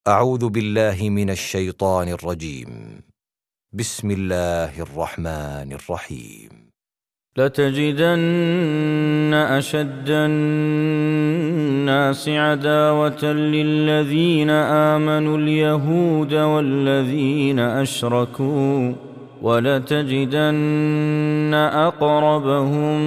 أعوذ بالله من الشيطان الرجيم. بسم الله الرحمن الرحيم. لتجدن أشد الناس عداوة للذين آمنوا اليهود والذين أشركوا، ولتجدن أقربهم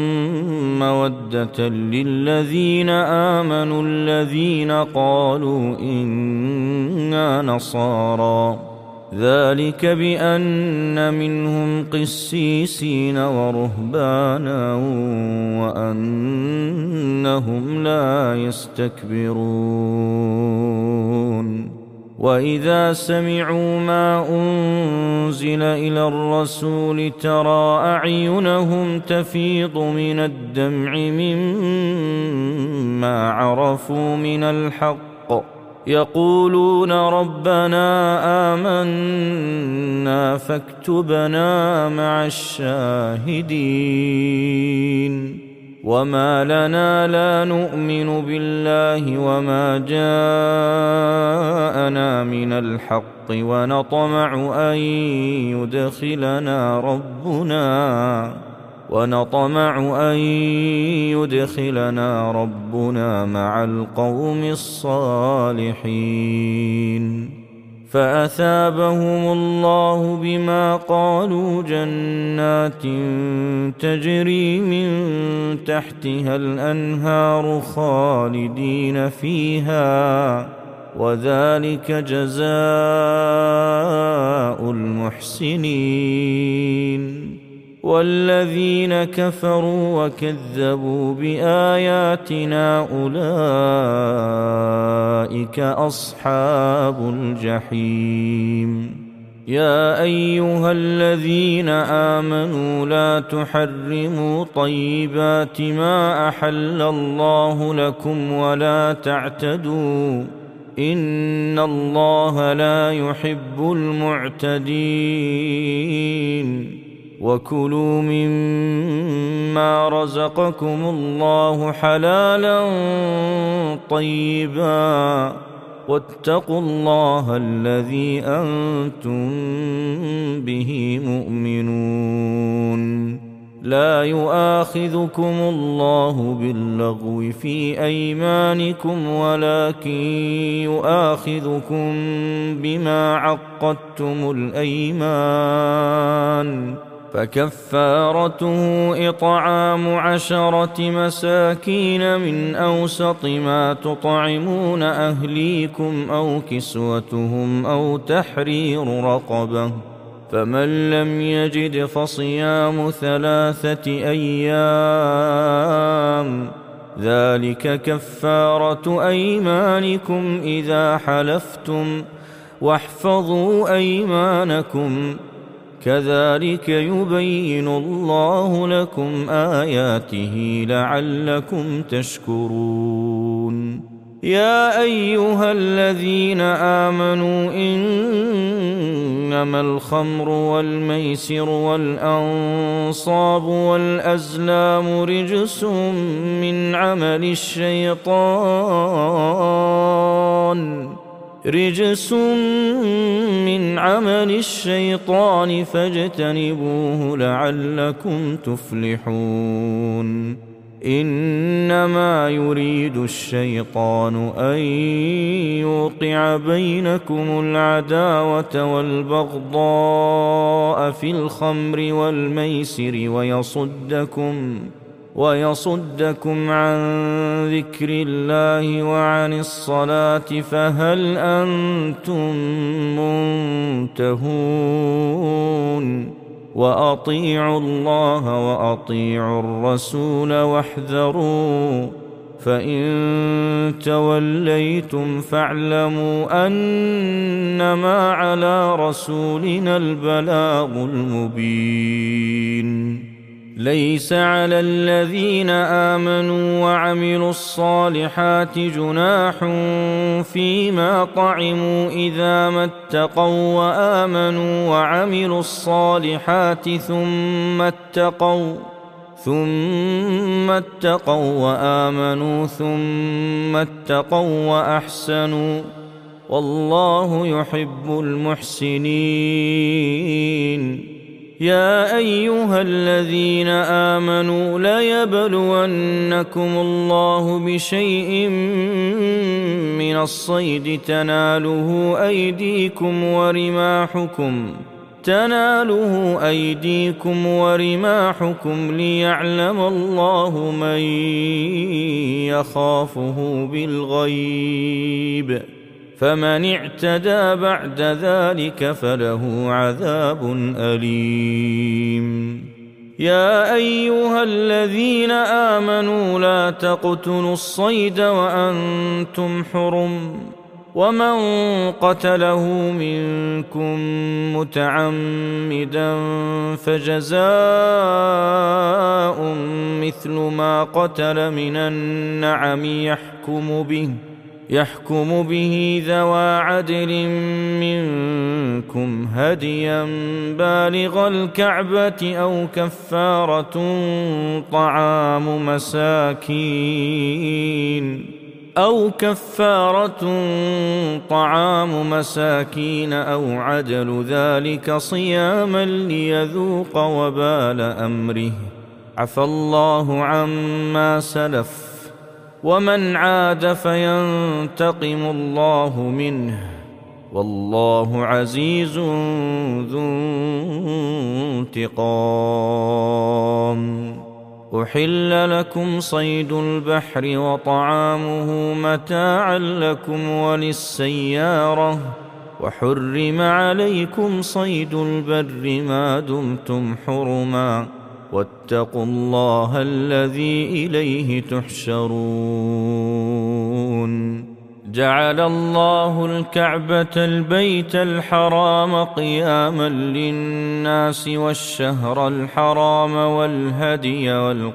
مودة للذين آمنوا الذين قالوا إنا نصارى، ذلك بأن منهم قسيسين ورهبانا وأنهم لا يستكبرون. وإذا سمعوا ما أنزل إلى الرسول ترى أعينهم تفيض من الدمع مما عرفوا من الحق، يقولون ربنا آمنا فاكتبنا مع الشاهدين. وما لنا لا نؤمن بالله وما جاءنا من الحق ونطمع أن يدخلنا ربنا مع القوم الصالحين. فأثابهم الله بما قالوا جنات تجري من تحتها الأنهار خالدين فيها، وذلك جزاء المحسنين. والذين كفروا وكذبوا بآياتنا أولئك أصحاب الجحيم. يا أيها الذين آمنوا لا تحرموا طيبات ما أحل الله لكم ولا تعتدوا، إن الله لا يحب المعتدين. وكلوا مما رزقكم الله حلالا طيبا واتقوا الله الذي أنتم به مؤمنون. لا يؤاخذكم الله باللغو في أيمانكم ولكن يؤاخذكم بما عقدتم الأيمان، فكفارته إطعام 10 مساكين من أوسط ما تطعمون أهليكم أو كسوتهم أو تحرير رقبة، فمن لم يجد فصيام 3 أيام، ذلك كفارة أيمانكم إذا حلفتم، واحفظوا أيمانكم، كذلك يبين الله لكم آياته لعلكم تشكرون. يا أيها الذين آمنوا إنما الخمر والميسر والأنصاب والأزلام رجس من عمل الشيطان فاجتنبوه لعلكم تفلحون. إنما يريد الشيطان أن يوقع بينكم العداوة والبغضاء في الخمر والميسر ويصدكم عن ذكر الله وعن الصلاة، فهل أنتم منتهون؟ وأطيعوا الله وأطيعوا الرسول واحذروا، فإن توليتم فاعلموا أنما على رسولنا البلاغ المبين. ليس على الذين آمنوا وعملوا الصالحات جناح فيما طعموا إذا ما اتقوا وآمنوا وعملوا الصالحات ثم اتقوا وآمنوا ثم اتقوا وأحسنوا والله يحب المحسنين. يا أيها الذين آمنوا ليبلونكم الله بشيء من الصيد تناله أيديكم ورماحكم ليعلم الله من يخافه بالغيب، فمن اعتدى بعد ذلك فله عذاب أليم. يا أيها الذين آمنوا لا تقتلوا الصيد وأنتم حرم، ومن قتله منكم متعمدا فجزاء مثل ما قتل من النعم يحكم به ذوى عدل منكم هديا بالغ الكعبة أو كفارة طعام مساكين أو عدل ذلك صياما ليذوق وبال أمره، عفى الله عما سلف، ومن عاد فينتقم الله منه، والله عزيز ذو انتقام. أحل لكم صيد البحر وطعامه متاعا لكم وللسيارة، وحرم عليكم صيد البر ما دمتم حرما، واتقوا الله الذي إليه تحشرون. جعل الله الكعبة البيت الحرام قياما للناس والشهر الحرام والهدي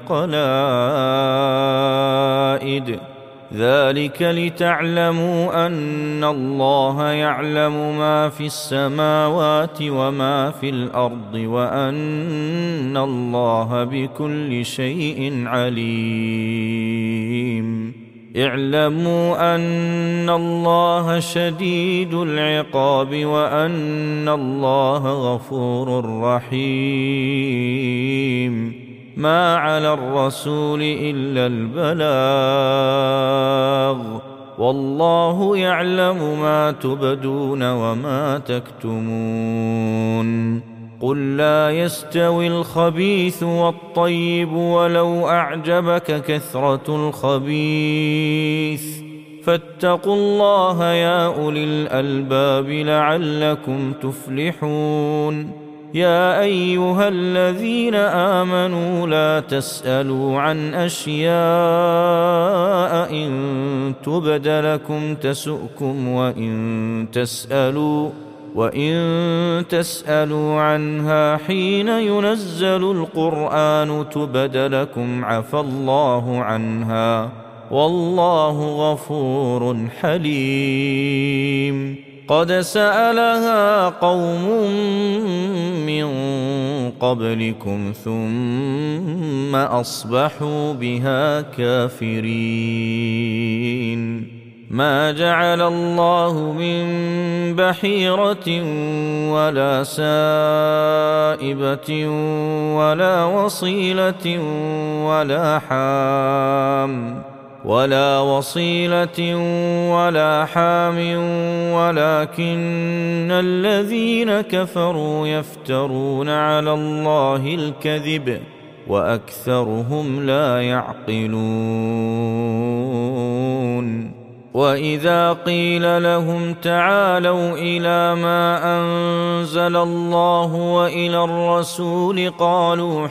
والقلائد، ذلك لتعلموا أن الله يعلم ما في السماوات وما في الأرض، وأن الله بكل شيء عليم. اعلموا أن الله شديد العقاب، وأن الله غفور رحيم. ما على الرسول إلا البلاغ، والله يعلم ما تبدون وما تكتمون. قل لا يستوي الخبيث والطيب ولو أعجبك كثرة الخبيث، فاتقوا الله يا أولي الألباب لعلكم تفلحون. يا أيها الذين آمنوا لا تسألوا عن أشياء إن تبد لكم تسؤكم، وإن تسألوا عنها حين ينزل القرآن تبد لكم عفى الله عنها، والله غفور حليم. قد سألها قوم من قبلكم ثم أصبحوا بها كافرين. ما جعل الله من بحيرة ولا سائبة ولا وصيلة ولا حام ولكن الذين كفروا يفترون على الله الكذب وأكثرهم لا يعقلون. وإذا قيل لهم تعالوا إلى ما أنزل الله وإلى الرسول قالوا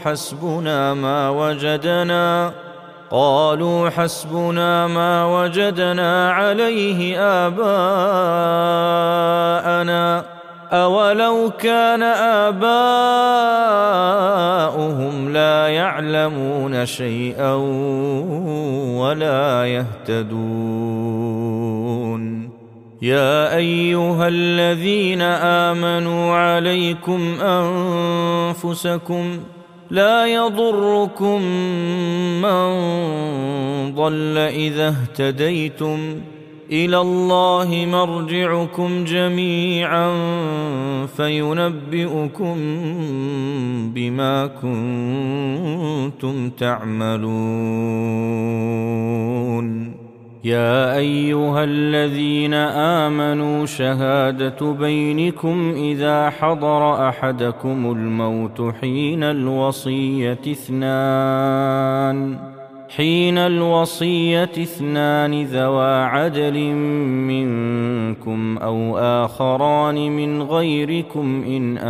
حسبنا ما وجدنا عليه آباءنا أولو كان آباؤهم لا يعلمون شيئا ولا يهتدون. يا أيها الذين آمنوا عليكم أنفسكم لا يضركم من ضل إذا اهتديتم إلى الله مرجعكم جميعا فينبئكم بما كنتم تعملون. يا أيها الذين آمنوا شهادة بينكم إذا حضر أحدكم الموت حين الوصية اثنان ذوى عدل منكم أو آخران من غيركم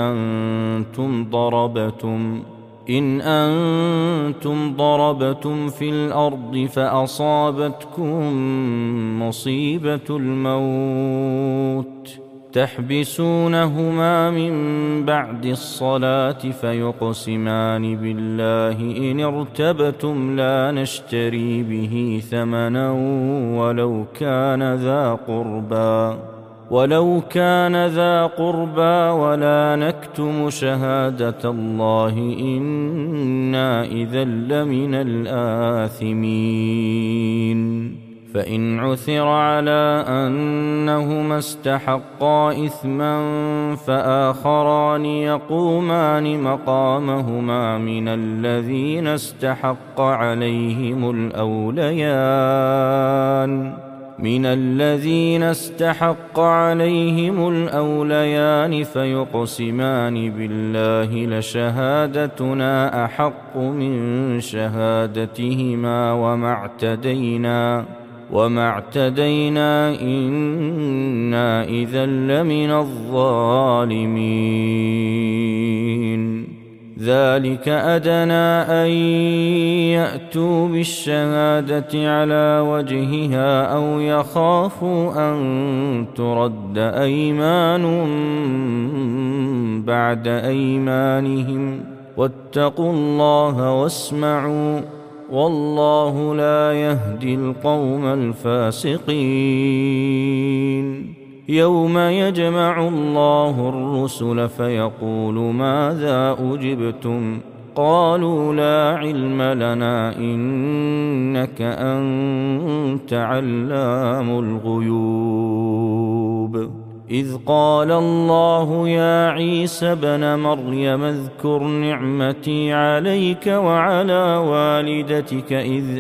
إن أنتم ضربتم في الأرض فأصابتكم مصيبة الموت تحبسونهما من بعد الصلاة فيقسمان بالله إن ارتبتم لا نشتري به ثمنا ولو كان ذا قربى ولا نكتم شهادة الله إنا إذا لمن الآثمين. فإن عثر على أنهما استحقا إثما فآخران يقومان مقامهما من الذين استحق عليهم الأوليان فيقسمان بالله لشهادتنا أحق من شهادتهما وما اعتدينا إنا إذا لمن الظالمين. ذلك أدنى أن يأتوا بالشهادة على وجهها أو يخافوا أن ترد أيمان بعد أيمانهم واتقوا الله واسمعوا والله لا يهدي القوم الفاسقين. يوم يجمع الله الرسل فيقول ماذا أجبتم قالوا لا علم لنا إنك أنت علام الغيوب. إذ قال الله يا عيسى ابن مريم اذكر نعمتي عليك وعلى والدتك إذ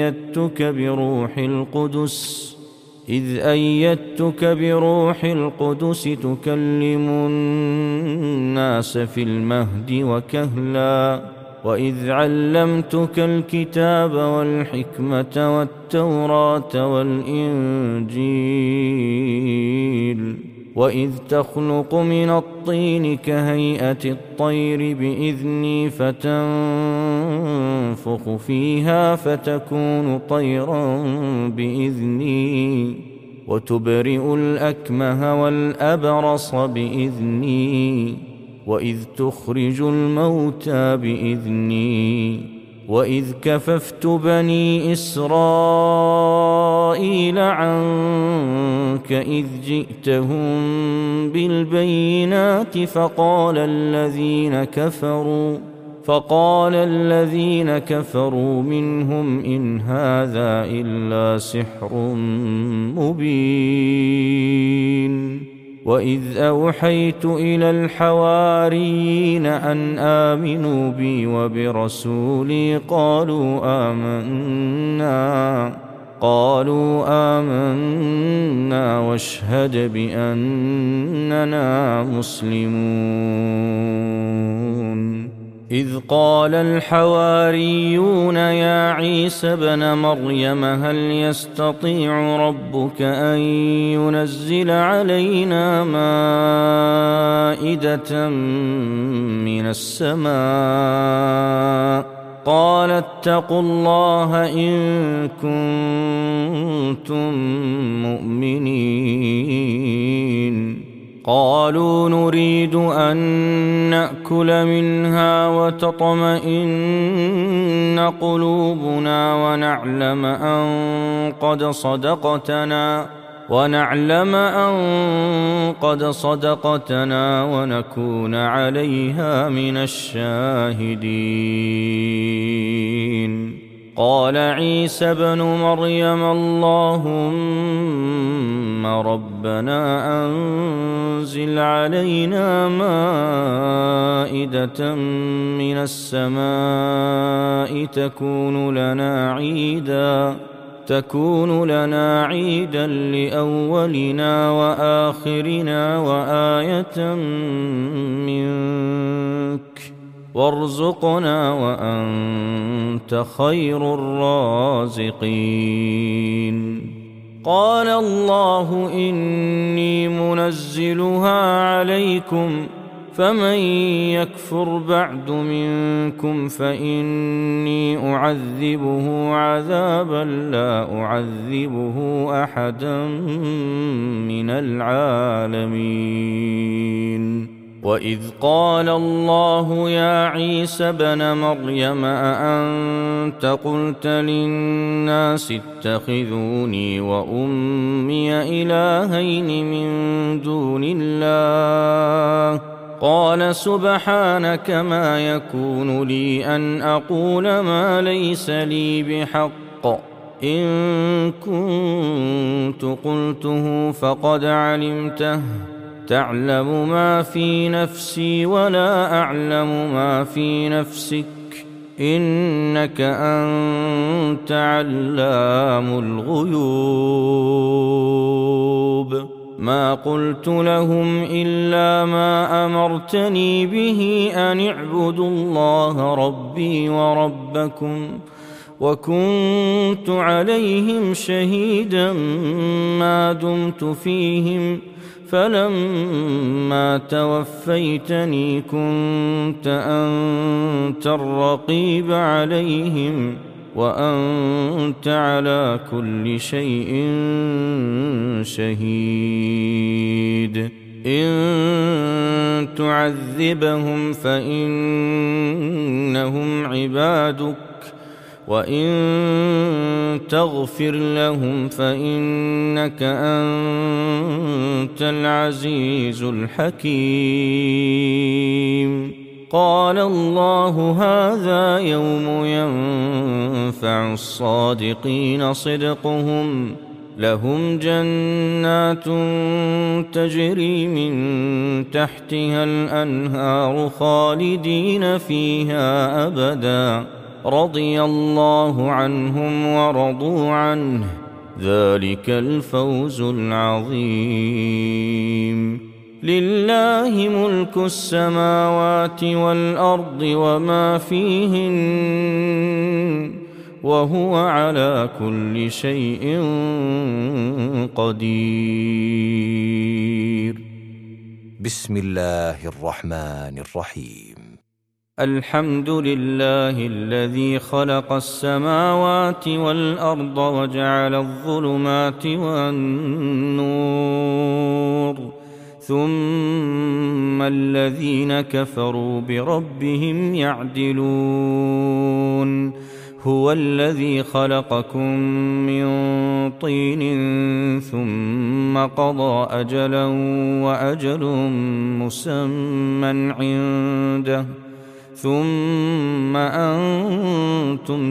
أيدتك بروح القدس تكلم الناس في المهد وكهلا وإذ علمتك الكتاب والحكمة والتوراة والإنجيل وإذ تخلق من الطين كهيئة الطير بإذني فتنفخ فيها فتكون طيرا بإذني وتبرئ الأكمه والأبرص بإذني وإذ تخرج الموتى بإذني وإذ كففت بني إسرائيل عنك إذ جئتهم بالبينات فقال الذين كفروا منهم إن هذا إلا سحر مبين. وإذ أوحيت إلى الحواريين أن آمنوا بي وبرسولي قالوا آمنا واشهد بأننا مسلمون. إذ قال الحواريون يا عيسى ابن مريم هل يستطيع ربك أن ينزل علينا مائدة من السماء قال اتقوا الله إن كنتم مؤمنين. قالوا نريد أن نأكل منها وتطمئن قلوبنا ونعلم أن قد صدقتنا ونكون عليها من الشاهدين. قال عيسى ابن مريم اللهم ربنا أنزل علينا مائدة من السماء تكون لنا عيدا لأولنا وآخرنا وآية منك وارزقنا وأنت خير الرازقين. قال الله إني منزلها عليكم فمن يكفر بعد منكم فإني أعذبه عذابا لا أعذبه أحدا من العالمين. وإذ قال الله يا عيسى ابن مريم أأنت قلت للناس اتخذوني وأمي إلهين من دون الله قال سبحانك ما يكون لي أن أقول ما ليس لي بحق إن كنت قلته فقد علمته تعلم ما في نفسي ولا أعلم ما في نفسك إنك أنت علام الغيوب. ما قلت لهم إلا ما أمرتني به أن اعبدوا الله ربي وربكم وكنت عليهم شهيدا ما دمت فيهم فلما توفيتني كنت أنت الرقيب عليهم وأنت على كل شيء شهيد. إن تعذبهم فإنهم عبادك وإن تغفر لهم فإنك أنت العزيز الحكيم. قال الله هذا يوم ينفع الصادقين صدقهم لهم جنات تجري من تحتها الأنهار خالدين فيها أبدا رضي الله عنهم ورضوا عنه ذلك الفوز العظيم. لله ملك السماوات والأرض وما فيهن وهو على كل شيء قدير. بسم الله الرحمن الرحيم. الحمد لله الذي خلق السماوات والأرض وجعل الظلمات والنور ثم الذين كفروا بربهم يعدلون. هو الذي خلقكم من طين ثم قضى أجلا وأجل مسمى عنده ثم أنتم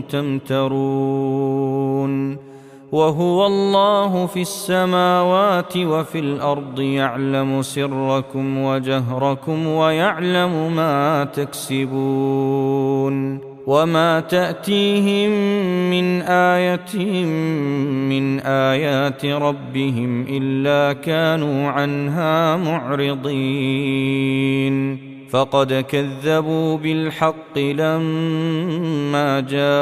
تمترون. وهو الله في السماوات وفي الأرض يعلم سركم وجهركم ويعلم ما تكسبون. وما تأتيهم من آية من آيات ربهم إلا كانوا عنها معرضين. فقد كذبوا بالحق لما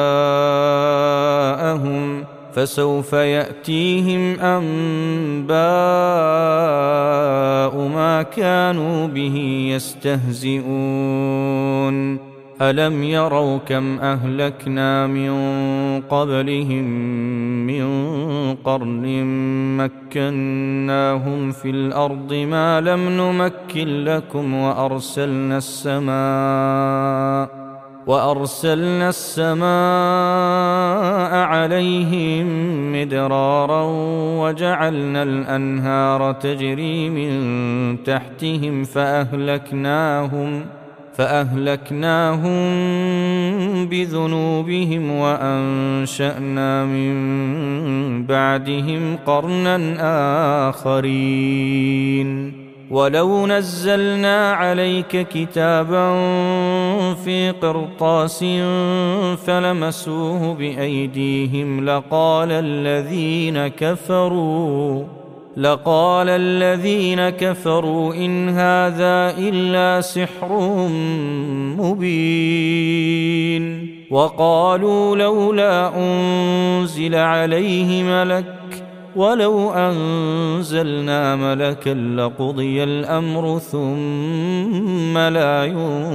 جاءهم فسوف يأتيهم أنباء ما كانوا به يستهزئون. ألم يروا كم أهلكنا من قبلهم من قرن مكناهم في الأرض ما لم نمكن لكم وأرسلنا السماء عليهم مدرارا وجعلنا الأنهار تجري من تحتهم فأهلكناهم بذنوبهم وأنشأنا من بعدهم قرنا آخرين. ولو نزلنا عليك كتابا في قرطاس فلمسوه بأيديهم لقال الذين كفروا إن هذا إلا سحر مبين. وقالوا لولا أنزل عليه ملك ولو أنزلنا ملكا لقضي الأمر ثم لا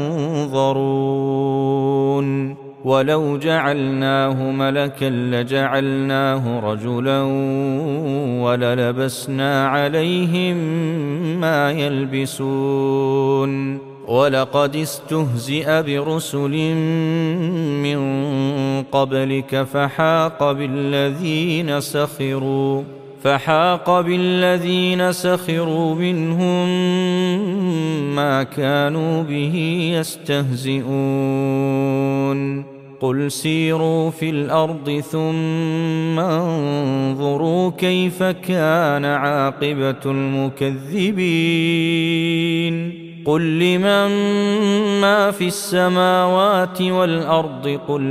ينظرون. ولو جعلناه ملكا لجعلناه رجلا وللبسنا عليهم ما يلبسون. ولقد استهزئ برسل من قبلك فحاق بالذين سخروا منهم ما كانوا به يستهزئون. قل سيروا في الأرض ثم انظروا كيف كان عاقبة المكذبين. قل لمن ما في السماوات والأرض قل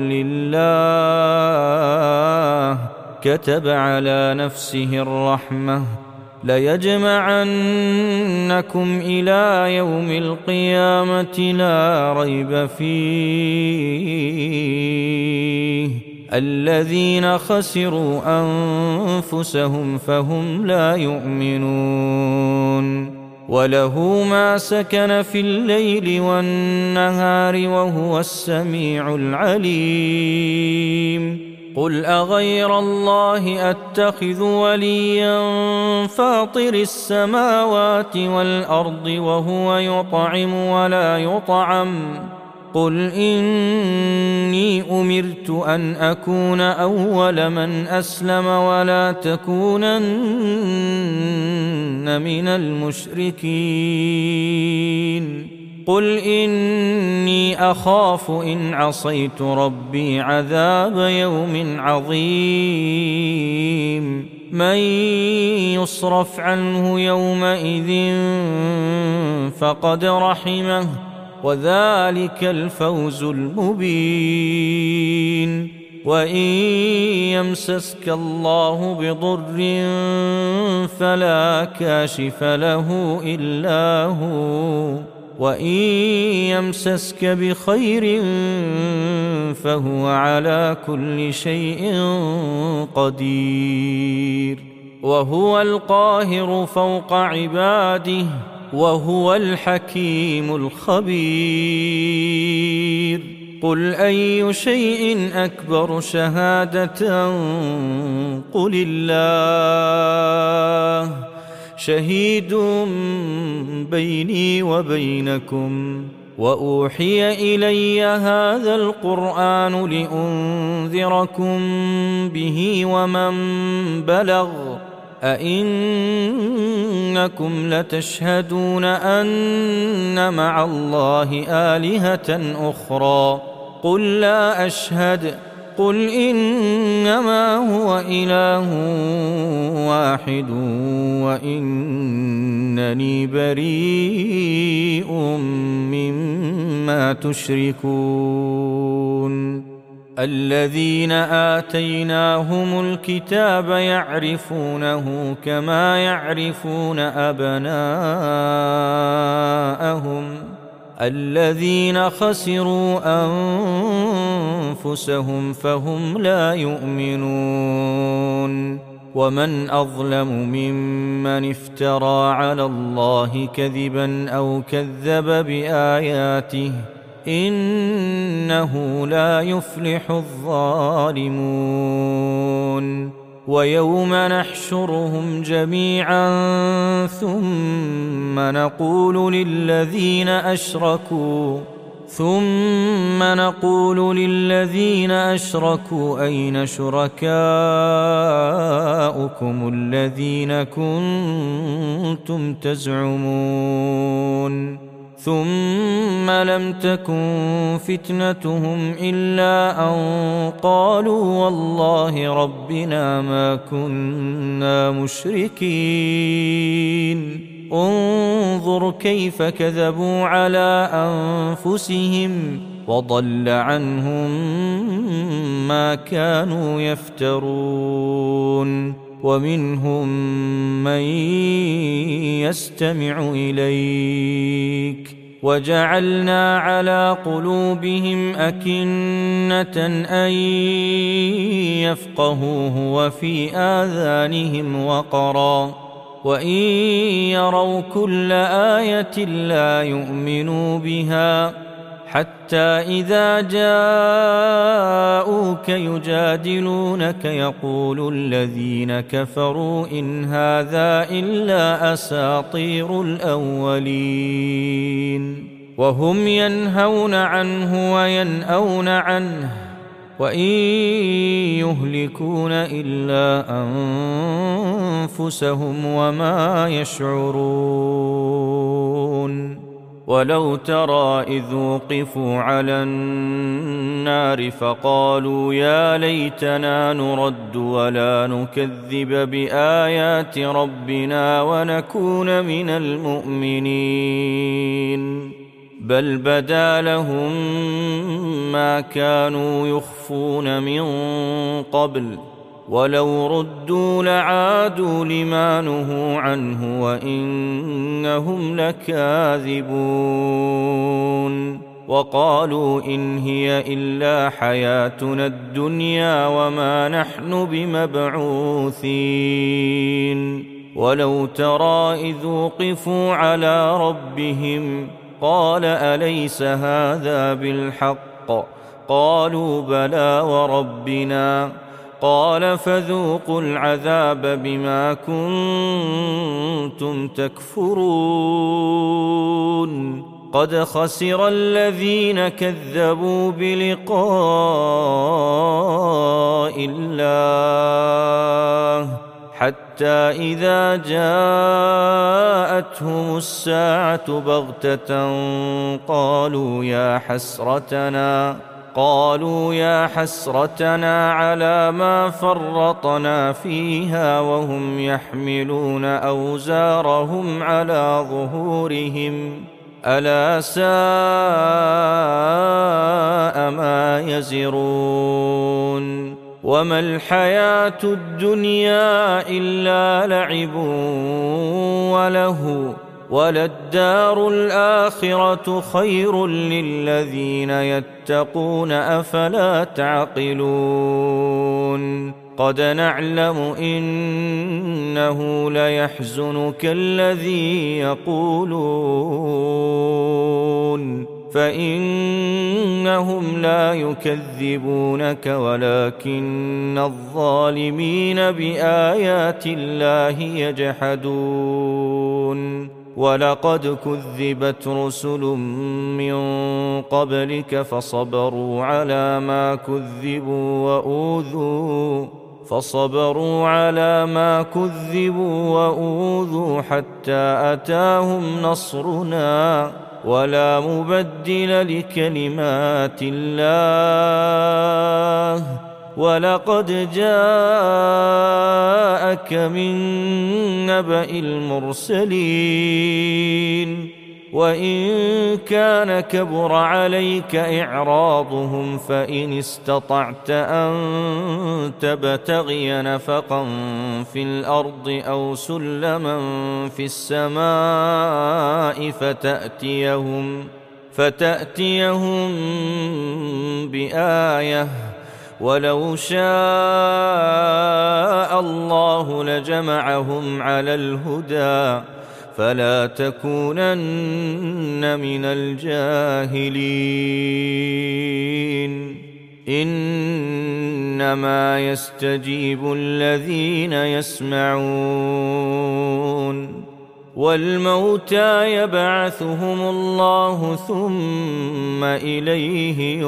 لله كتب على نفسه الرحمة ليجمعنكم إلى يوم القيامة لا ريب فيه الذين خسروا أنفسهم فهم لا يؤمنون. وله ما سكن في الليل والنهار وهو السميع العليم. قل أغير الله أتخذ وليا فاطر السماوات والأرض وهو يطعم ولا يطعم. قل إني أمرت أن أكون أول من أسلم ولا تكونن من المشركين. قل إني أخاف إن عصيت ربي عذاب يوم عظيم. من يصرف عنه يومئذ فقد رحمه وذلك الفوز المبين. وإن يمسسك الله بضر فلا كاشف له إلا هو وإن يمسسك بخير فهو على كل شيء قدير. وهو القاهر فوق عباده وهو الحكيم الخبير. قل أي شيء أكبر شهادة قل الله شهيد بيني وبينكم. وأوحي إلي هذا القرآن لأنذركم به ومن بلغ أئنكم لتشهدون أن مع الله آلهة أخرى قل لا أشهد. قل إنما هو إله واحد وإنني بريء مما تشركون. الذين آتيناهم الكتاب يعرفونه كما يعرفون أبناءهم الذين خسروا أنفسهم فهم لا يؤمنون. ومن أظلم ممن افترى على الله كذبا أو كذب بآياته إنه لا يفلح الظالمون. ويوم نحشرهم جميعا ثم نقول للذين أشركوا أين شركاؤكم الذين كنتم تزعمون. ثم لم تكن فتنتهم إلا أن قالوا والله ربنا ما كنا مشركين انظر كيف كذبوا على أنفسهم وضل عنهم ما كانوا يفترون ومنهم من يستمع إليك وجعلنا على قلوبهم أكنة أن يفقهوه وفي آذانهم وقرا وإن يروا كل آية لا يؤمنوا بها حتى إذا جاءوك يجادلونك يقول الذين كفروا إن هذا إلا أساطير الأولين وهم ينهون عنه وينأون عنه وإن يهلكون إلا أنفسهم وما يشعرون ولو ترى إذ وقفوا على النار فقالوا يا ليتنا نرد ولا نكذب بآيات ربنا ونكون من المؤمنين بل بدا لهم ما كانوا يخفون من قبل ولو ردوا لعادوا لما نهوا عنه وإنهم لكاذبون وقالوا إن هي إلا حياتنا الدنيا وما نحن بمبعوثين ولو ترى إذ وقفوا على ربهم قال أليس هذا بالحق قالوا بلى وربنا قال فذوقوا العذاب بما كنتم تكفرون قد خسر الذين كذبوا بلقاء الله حتى إذا جاءتهم الساعة بغتة قالوا يا حسرتنا على ما فرطنا فيها وهم يحملون أوزارهم على ظهورهم ألا ساء ما يزرون وما الحياة الدنيا إلا لعب وله وللدار الآخرة خير للذين يتقون أفلا تعقلون قد نعلم إنه ليحزنك الذي يقولون فإنهم لا يكذبونك ولكن الظالمين بآيات الله يجحدون ولقد كذبت رسل من قبلك فصبروا على ما كذبوا وأوذوا حتى أتاهم نصرنا ولا مبدل لكلمات الله ولقد جاءك من نبأ المرسلين وإن كان كبر عليك إعراضهم فإن استطعت أن تبتغي نفقا في الأرض أو سلما في السماء فتأتيهم بآية ولو شاء الله لجمعهم على الهدى فلا تكونن من الجاهلين إنما يستجيب الذين يسمعون والموتى يبعثهم الله ثم إليه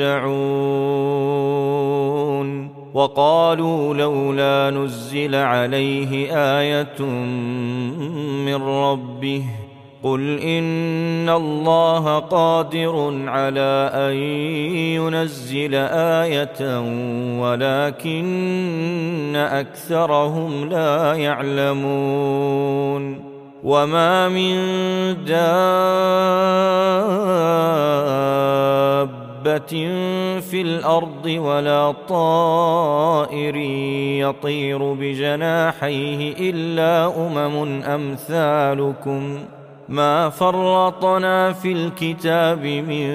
يرجعون وقالوا لولا نزل عليه آية من ربه قل إن الله قادر على أن ينزل آية ولكن أكثرهم لا يعلمون وما من دابة في الأرض ولا طائر يطير بجناحيه إلا أمثالكم ما فرطنا في الكتاب من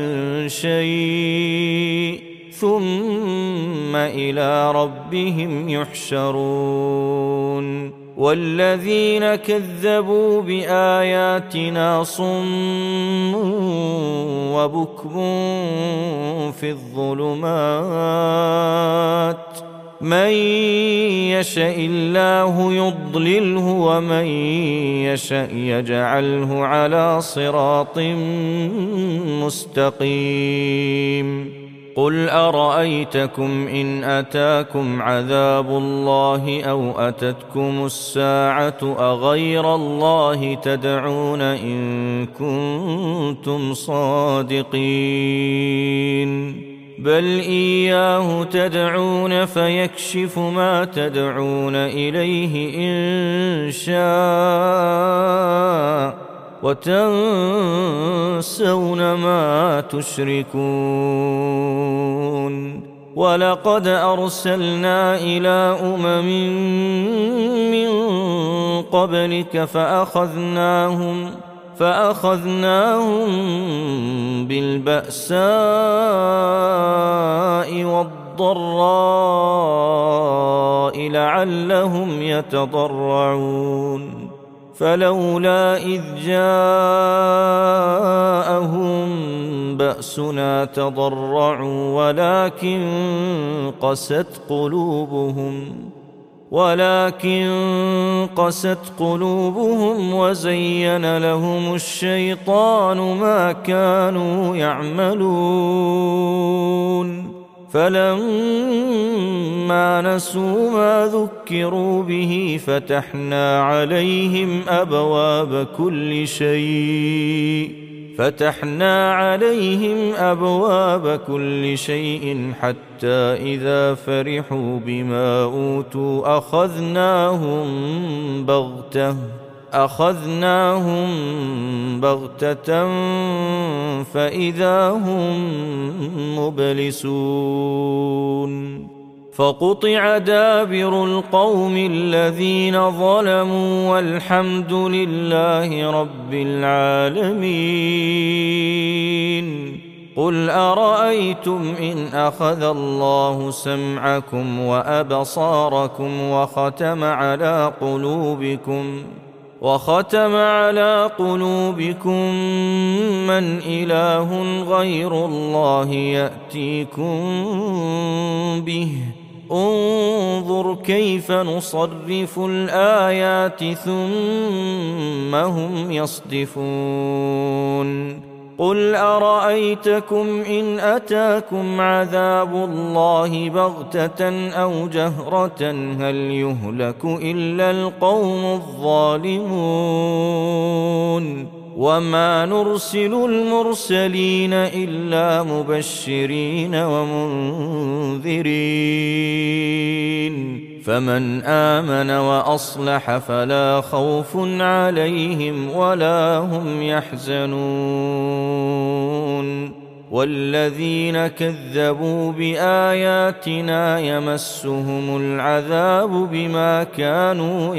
شيء ثم إلى ربهم يحشرون والذين كذبوا بآياتنا صم وبكم في الظلمات من يشاء الله يضلله ومن يشاء يجعله على صراط مستقيم قل أرأيتكم إن أتاكم عذاب الله أو أتتكم الساعة أغير الله تدعون إن كنتم صادقين بل إياه تدعون فيكشف ما تدعون إليه إن شاء وتنسون ما تشركون ولقد أرسلنا إلى من قبلك فأخذناهم بالبأساء والضراء لعلهم يتضرعون فلولا إذ جاءهم بأسنا تضرعوا ولكن قست قلوبهم وزين لهم الشيطان ما كانوا يعملون فلما نسوا ما ذكروا به فتحنا عليهم أبواب كل شيء حتى إذا فرحوا بما أوتوا أخذناهم بغتة فإذا هم مبلسون فقطع دابر القوم الذين ظلموا والحمد لله رب العالمين قل أرأيتم إن أخذ الله سمعكم وأبصاركم وختم على قلوبكم من إله غير الله يأتيكم به انظر كيف نصرف الآيات ثم هم يصدفون قل أرأيتكم إن أتاكم عذاب الله بغتة أو جهرة هل يهلك إلا القوم الظالمون وما نرسل المرسلين إلا مبشرين ومنذرين فمن آمن وأصلح فلا خوف عليهم ولا هم يحزنون والذين كذبوا بآياتنا يمسهم العذاب بما كانوا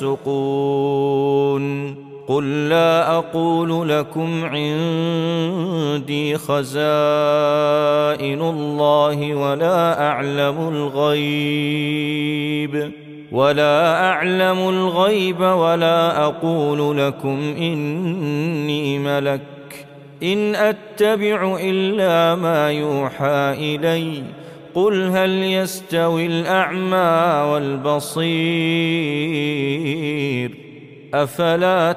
يفسقون قل لا أقول لكم عندي خزائن الله ولا أعلم الغيب ولا أقول لكم إني ملك إن أتبع إلا ما يوحى إلي قل هل يستوي الأعمى والبصير أفلا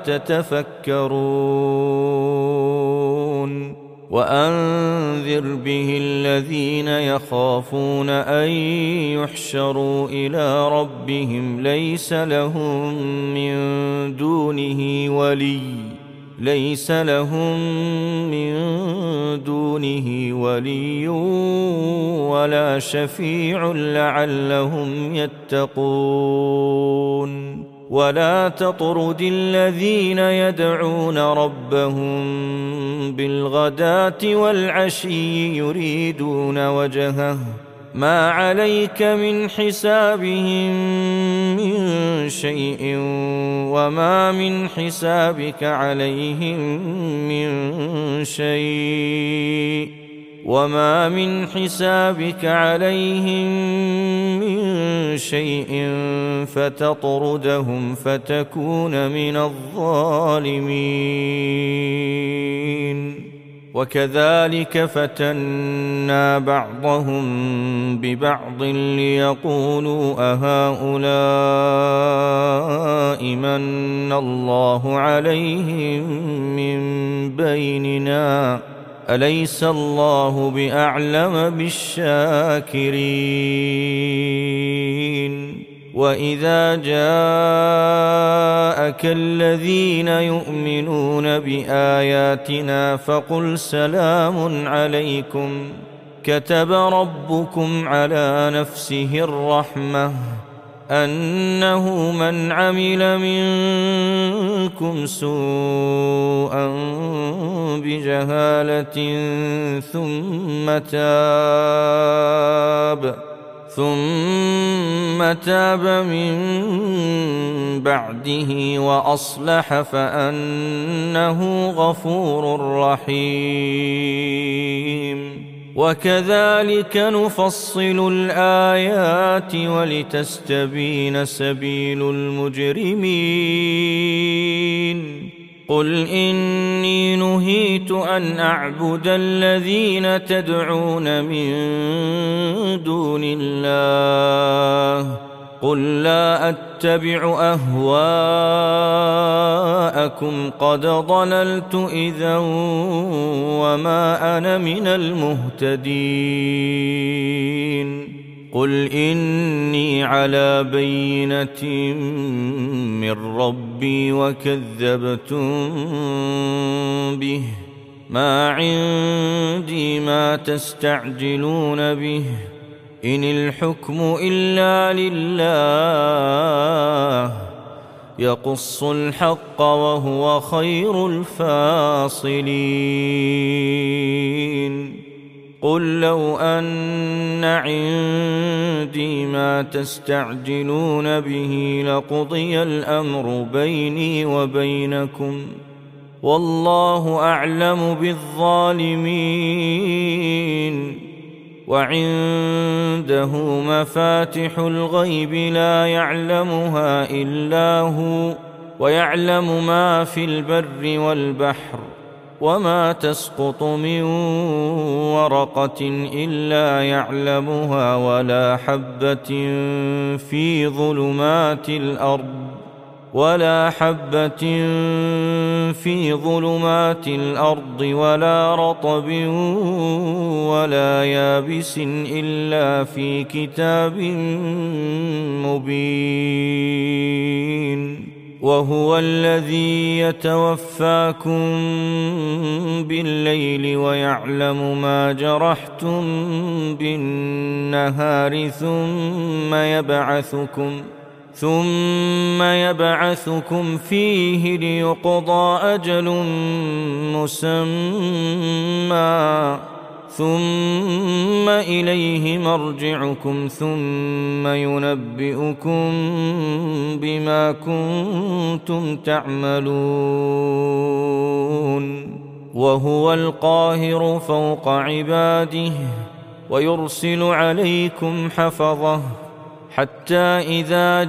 تتفكرون وأنذر به الذين يخافون أن يحشروا إلى ربهم ليس لهم من دونه ولي ليس لهم من دونه ولي ولا شفيع لعلهم يتقون ولا تطرد الذين يدعون ربهم بالغداة والعشي يريدون وجهه ما عليك من حسابهم من شيء وما من حسابك عليهم من شيء فتطردهم فتكون من الظالمين وكذلك فتنا بعضهم ببعض ليقولوا أهؤلاء من الله عليهم من بيننا أليس الله بأعلم بالشاكرين وإذا جاءك الذين يؤمنون بآياتنا فقل سلام عليكم كتب ربكم على نفسه الرحمة أنه من عمل منكم سوءا بجهالة ثم تاب من بعده وأصلح فأنه غفور رحيم وكذلك نفصل الآيات ولتستبين سبيل المجرمين قل إني نهيت أن أعبد الذين تدعون من دون الله قل لا أتبع أهواءكم قد ضللت إذا وما أنا من المهتدين قل إني على بينة من ربي وكذبتم به ما عندي ما تستعجلون به إن الحكم إلا لله يقص الحق وهو خير الفاصلين قل لو أن عندي ما تستعجلون به لقضي الأمر بيني وبينكم والله أعلم بالظالمين وعنده مفاتح الغيب لا يعلمها إلا هو ويعلم ما في البر والبحر وما تسقط من ورقة إلا يعلمها ولا حبة في ظلمات الأرض ولا رطب ولا يابس إلا في كتاب مبين وهو الذي يتوفاكم بالليل ويعلم ما جرحتم بالنهار ثم يبعثكم فيه ليقضى أجل مسمى ثم إليه مرجعكم ثم ينبئكم بما كنتم تعملون وهو القاهر فوق عباده ويرسل عليكم حفظه حتى إذا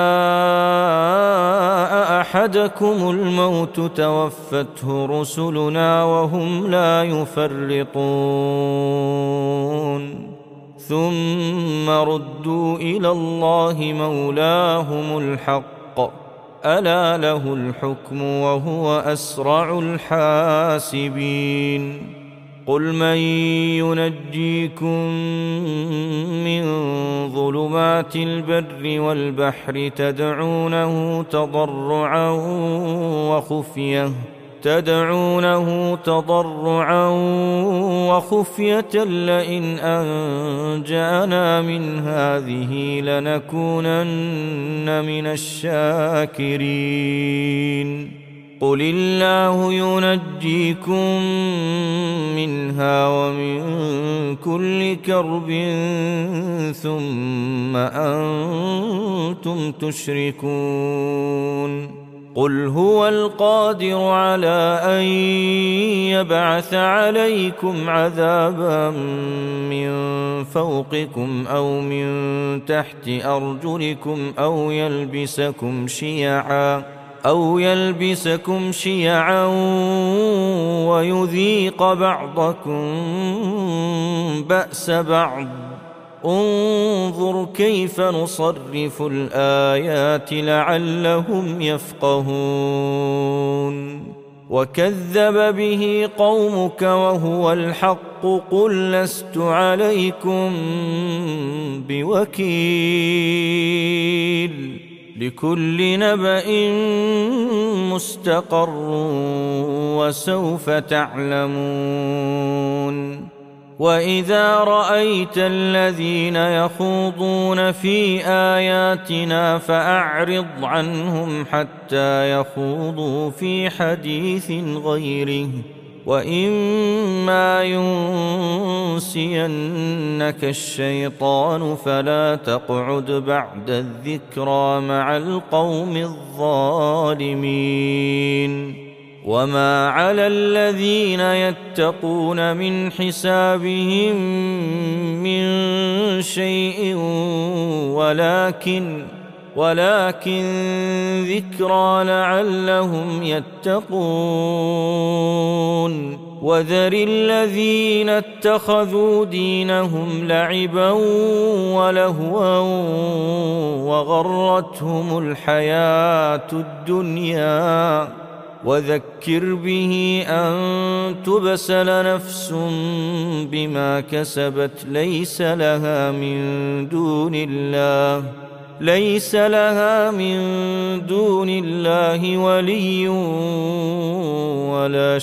جاء أحدكم الموت توفته رسلنا وهم لا يفرطون ثم ردوا إلى الله مولاهم الحق ألا له الحكم وهو أسرع الحاسبين قل من ينجيكم من ظلمات البر والبحر تدعونه تضرعا تدعونه تضرعا وخفية لئن أنجانا من هذه لنكونن من الشاكرين قل الله ينجيكم منها ومن كل كرب ثم أنتم تشركون قل هو القادر على أن يبعث عليكم عذابا من فوقكم أو من تحت أرجلكم أو يلبسكم شيعا ويذيق بعضكم بأس بعض انظر كيف نصرف الآيات لعلهم يفقهون وكذب به قومك وهو الحق قل لست عليكم بوكيل لكل نبأ مستقر وسوف تعلمون وإذا رأيت الذين يخوضون في آياتنا فأعرض عنهم حتى يخوضوا في حديث غيره وإما ينسينك الشيطان فلا تقعد بعد الذكرى مع القوم الظالمين وما على الذين يتقون من حسابهم من شيء ولكن ذكرى لعلهم يتقون وذر الذين اتخذوا دينهم لعبا ولهوا وغرتهم الحياة الدنيا وذكر به أن تبسل نفس بما كسبت ليس لها من دون الله ولي ولا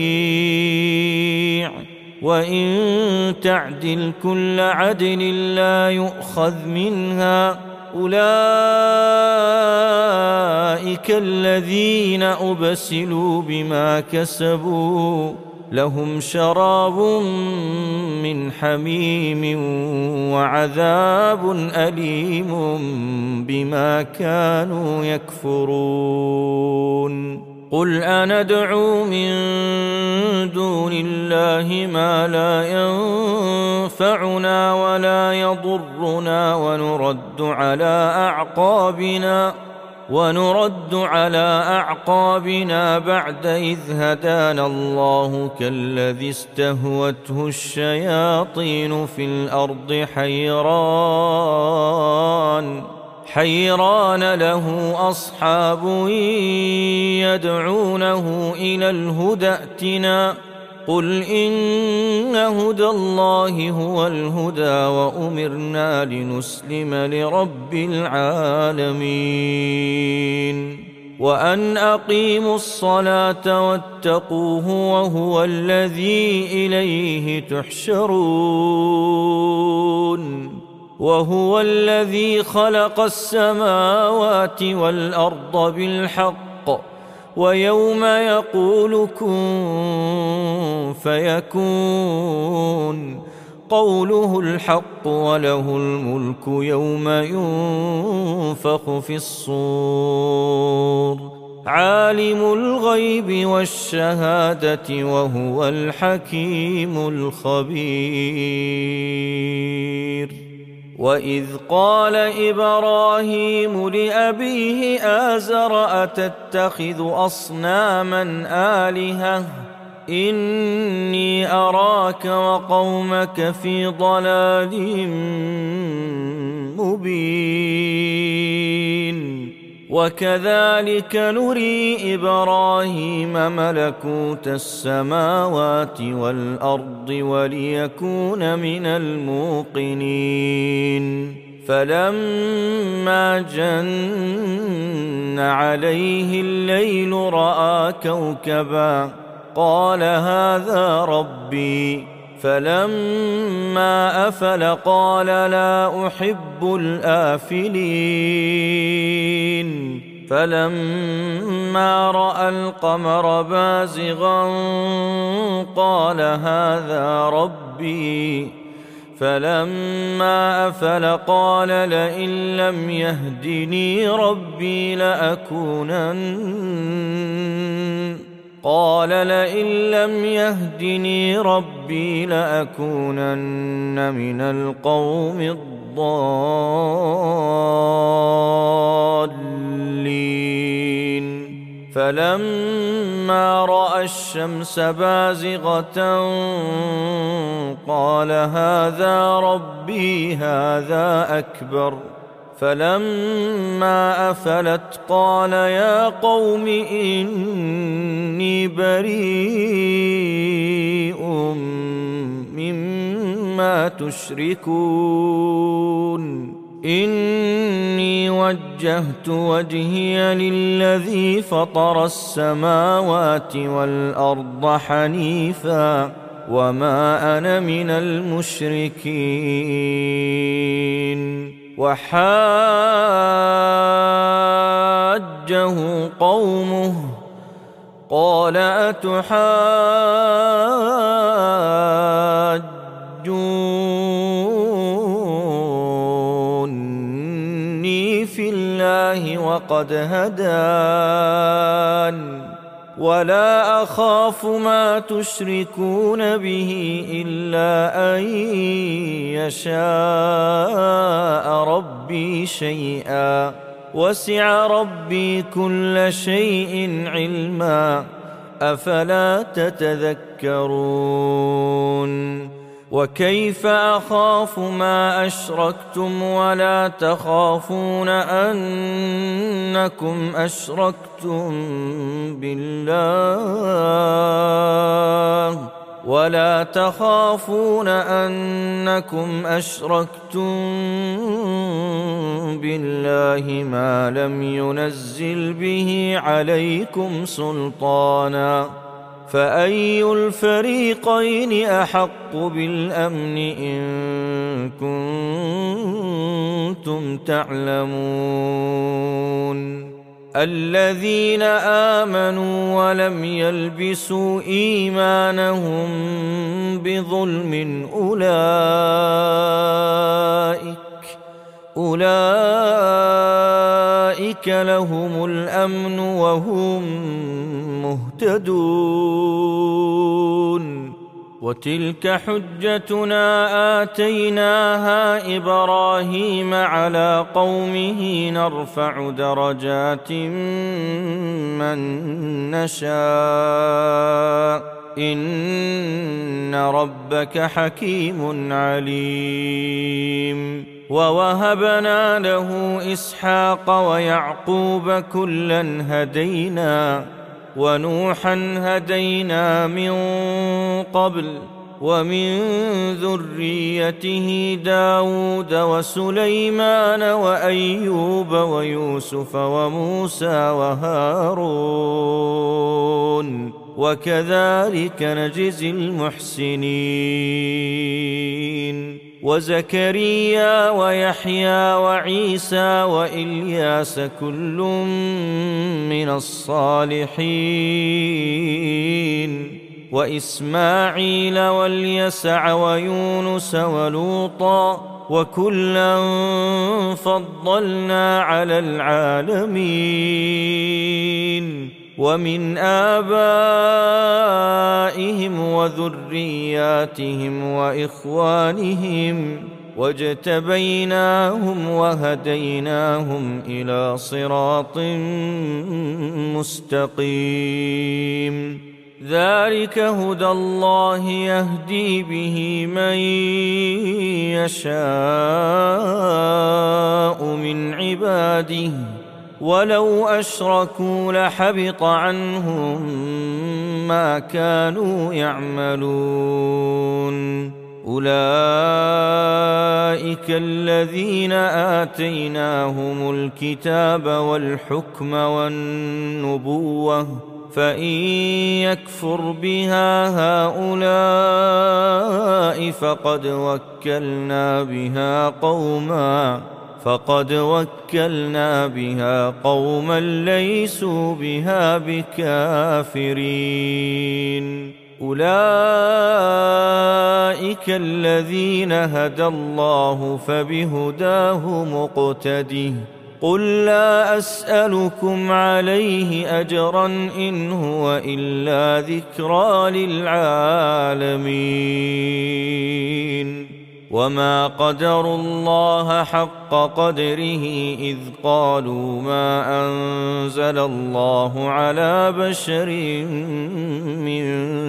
شفيع وإن تعدل كل عدل لا يؤخذ منها أولئك الذين أبسلوا بما كسبوا لهم شراب من حميم وعذاب أليم بما كانوا يكفرون قل أندعو من دون الله ما لا ينفعنا ولا يضرنا ونرد على أعقابنا بعد إذ هدانا الله كالذي استهوته الشياطين في الأرض حيران له أصحاب يدعونه إلى الهدى ائتنا قل إن هدى الله هو الهدى وأمرنا لنسلم لرب العالمين وأن أقيموا الصلاة واتقوه وهو الذي إليه تحشرون وهو الذي خلق السماوات والأرض بالحق ويوم يقول كن فيكون قوله الحق وله الملك يوم ينفخ في الصور عالم الغيب والشهادة وهو الحكيم الخبير وإذ قال إبراهيم لأبيه آزر أتتخذ أصناما آلهة إني أراك وقومك في ضلال مبين وكذلك نري إبراهيم ملكوت السماوات والأرض وليكون من الموقنين فلما جن عليه الليل رأى كوكبا قال هذا ربي، فلما أفل قال لا أحب الآفلين. فلما رأى القمر بازغا قال هذا ربي، فلما أفل قال لئن لم يهدني ربي لأكونن من القوم الضالين. فلما رأى الشمس بازغة قال هذا ربي هذا أكبر. فلما أفلت قال يا قوم إني بريء مما تشركون. إني وجهت وجهي للذي فطر السماوات والأرض حنيفا وما أنا من المشركين. وحاجه قومه قال أتحاجوني في الله وقد هدان ولا أخاف ما تشركون به إلا أن يشاء ربي شيئا وسع ربي كل شيء علما أفلا تتذكرون. وكيف أخاف ما أشركتم ولا تخافون أنكم أشركتم بالله ما لم ينزل به عليكم سلطانا، فأي الفريقين أحق بالأمن إن كنتم تعلمون. الذين آمنوا ولم يلبسوا إيمانهم بظلم أولئك لهم الأمن وهم مهتدون. وتلك حجتنا آتيناها إبراهيم على قومه نرفع درجات من نشاء إن ربك حكيم عليم. ووهبنا له إسحاق ويعقوب كلا هدينا ونوحا هدينا من قبل ومن ذريته داود وسليمان وأيوب ويوسف وموسى وهارون وكذلك نجزي المحسنين. وزكريا ويحيى وعيسى وإلياس كل من الصالحين وإسماعيل واليسع ويونس ولوطا وكلا فضلنا على العالمين. ومن آبائهم وذرياتهم وإخوانهم واجتبيناهم وهديناهم إلى صراط مستقيم. ذلك هدى الله يهدي به من يشاء من عباده ولو أشركوا لحبط عنهم ما كانوا يعملون. أولئك الذين آتيناهم الكتاب والحكم والنبوة، فإن يكفر بها هؤلاء فقد وكلنا بها قوما ليسوا بها بكافرين. أولئك الذين هدى الله فبهداه مقتده. قل لا أسألكم عليه أجرا إن هو إلا ذكرى للعالمين. وما قدروا الله حق قدره إذ قالوا ما أنزل الله على بشر من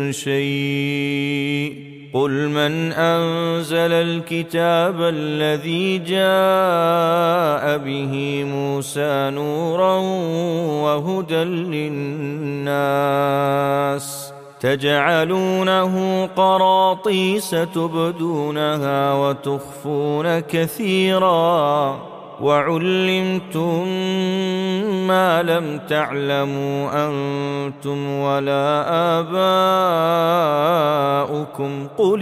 شيء. قل من أنزل الكتاب الذي جاء به موسى نورا وهدى للناس تجعلونه قراطيس تبدونها وتخفون كثيرا وعلمتم ما لم تعلموا أنتم ولا آباؤكم قل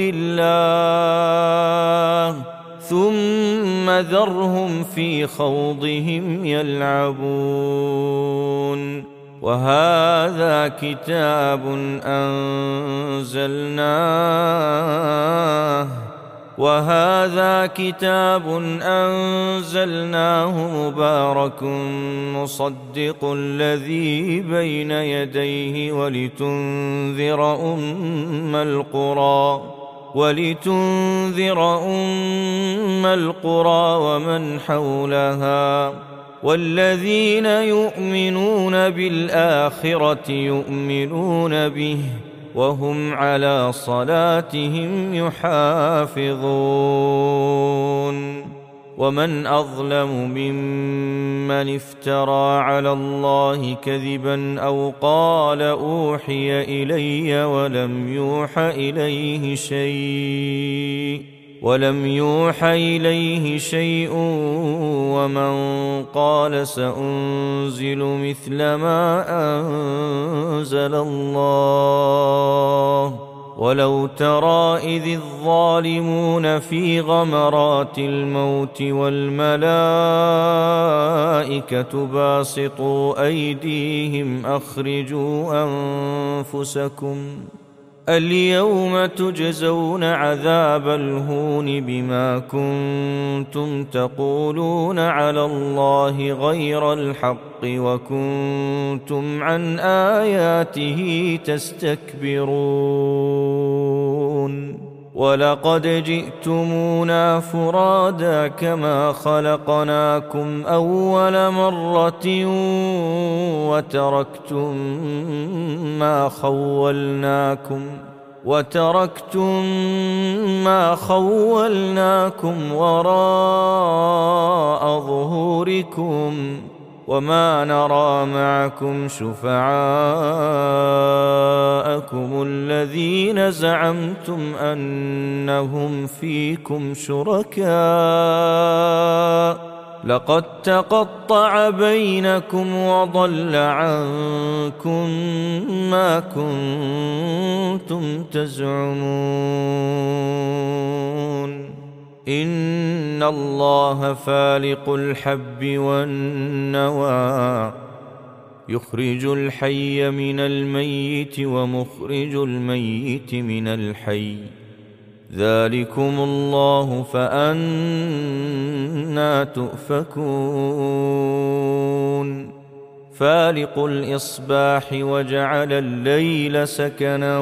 الله ثم ذرهم في خوضهم يلعبون. وهذا كتاب أنزلناه مبارك مصدق الذي بين يديه ولتنذر أم القرى ومن حولها. والذين يؤمنون بالآخرة يؤمنون به وهم على صلاتهم يحافظون. ومن أظلم ممن افترى على الله كذبا أو قال أوحي إلي ولم يوح إليه شيء ومن قال سأنزل مثل ما أنزل الله. ولو ترى إذ الظالمون في غمرات الموت والملائكة باسطوا أيديهم أخرجوا أنفسكم اليوم تجزون عذاب الهون بما كنتم تقولون على الله غير الحق وكنتم عن آياته تستكبرون. ولقد جئتمونا فرادا كما خلقناكم أول مرة وتركتم ما خولناكم وراء ظهوركم وما نرى معكم شفعاءكم الذين زعمتم أنهم فيكم شركاء لقد تقطع بينكم وضل عنكم ما كنتم تزعمون. إن الله فالق الحب والنوى يخرج الحي من الميت ومخرج الميت من الحي ذلكم الله فأنى تؤفكون. فالق الإصباح وجعل الليل سكنا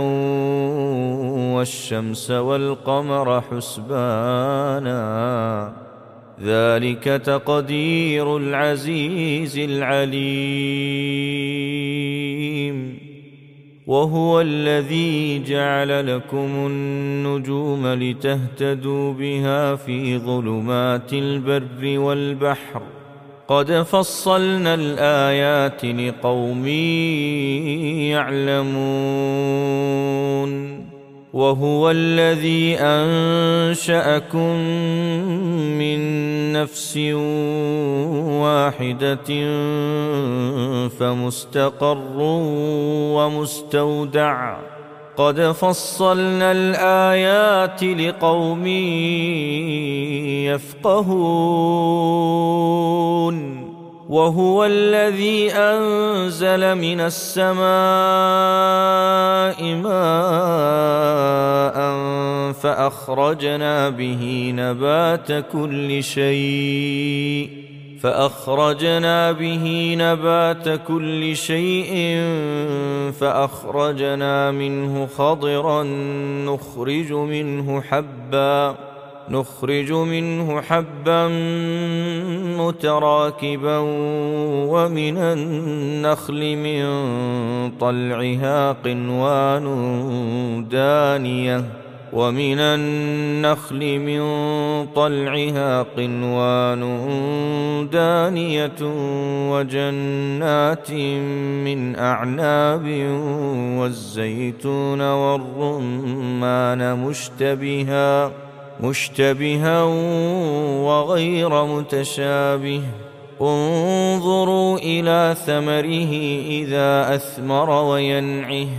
والشمس والقمر حسبانا ذلك تقدير العزيز العليم. وهو الذي جعل لكم النجوم لتهتدوا بها في ظلمات البر والبحر قد فصلنا الآيات لقوم يعلمون. وهو الذي أنشأكم من نفس واحدة فمستقر ومستودع قد فصلنا الآيات لقوم يفقهون وهو الذي أنزل من السماء ماء فأخرجنا به نبات كل شيء فأخرجنا منه خضرا نخرج منه حبا متراكبا ومن النخل من طلعها قنوان دانية وجنات من أعناب والزيتون والرمان مشتبها وغير متشابه انظروا إلى ثمره إذا أثمر وينعه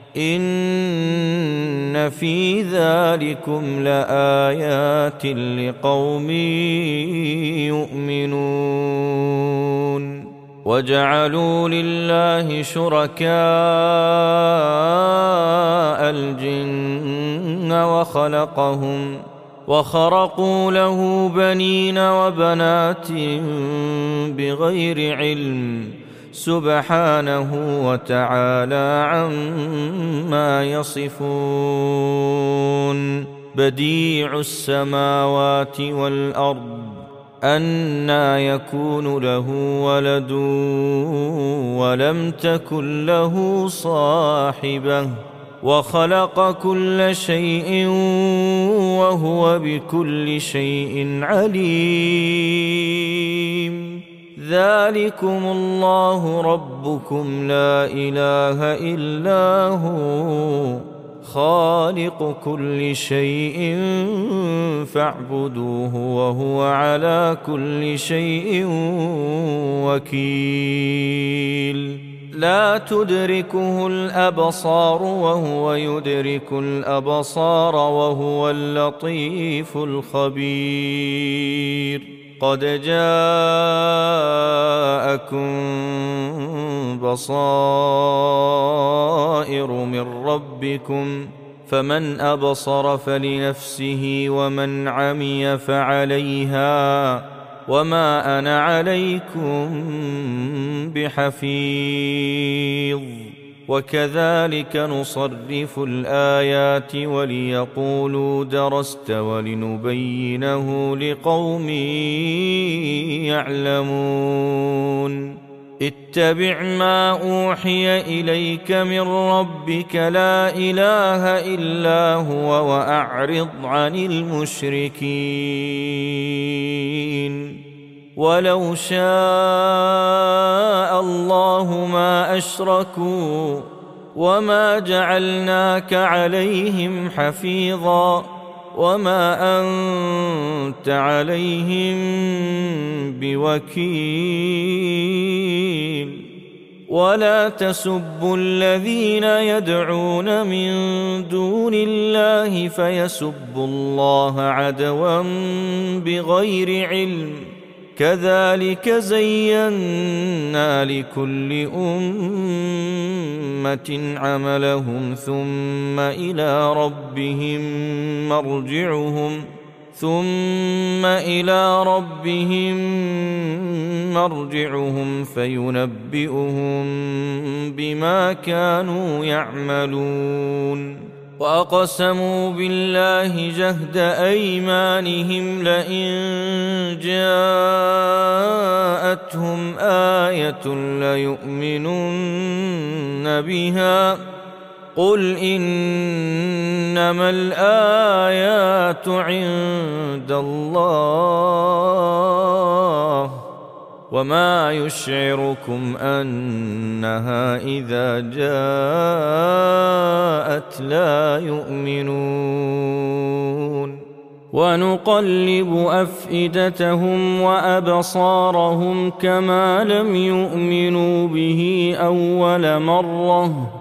إن في ذلكم لآيات لقوم يؤمنون وجعلوا لله شركاء الجن وخرقوا له بنين وبنات بغير علم سبحانه وتعالى عما يصفون بديع السماوات والأرض أنى يكون له ولد ولم تكن له صاحبة وخلق كل شيء وهو بكل شيء عليم ذلكم الله ربكم لا إله إلا هو خالق كل شيء فاعبدوه وهو على كل شيء وكيل لا تدركه الأبصار وهو يدرك الأبصار وهو اللطيف الخبير قد جاءكم بصائر من ربكم فمن أبصر فلنفسه ومن عمي فعليها وما أنا عليكم بحفيظ وكذلك نصرف الآيات وليقولوا درست ولنبينه لقوم يعلمون اتبع ما أوحي إليك من ربك لا إله إلا هو وأعرض عن المشركين ولو شاء الله ما أشركوا وما جعلناك عليهم حفيظا وما أنت عليهم بوكيل ولا تسبوا الذين يدعون من دون الله فيسبوا الله عدوا بغير علم كذلك زينا لكل أمة عملهم ثم إلى ربهم مرجعهم فينبئهم بما كانوا يعملون وأقسموا بالله جهد أيمانهم لئن جاءتهم آية ليؤمنن بها قل إنما الآيات عند الله وما يشعركم أنها إذا جاءت لا يؤمنون ونقلب أفئدتهم وأبصارهم كما لم يؤمنوا به أول مرة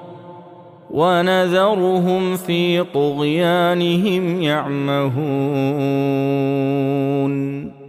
ونذرهم في طغيانهم يعمهون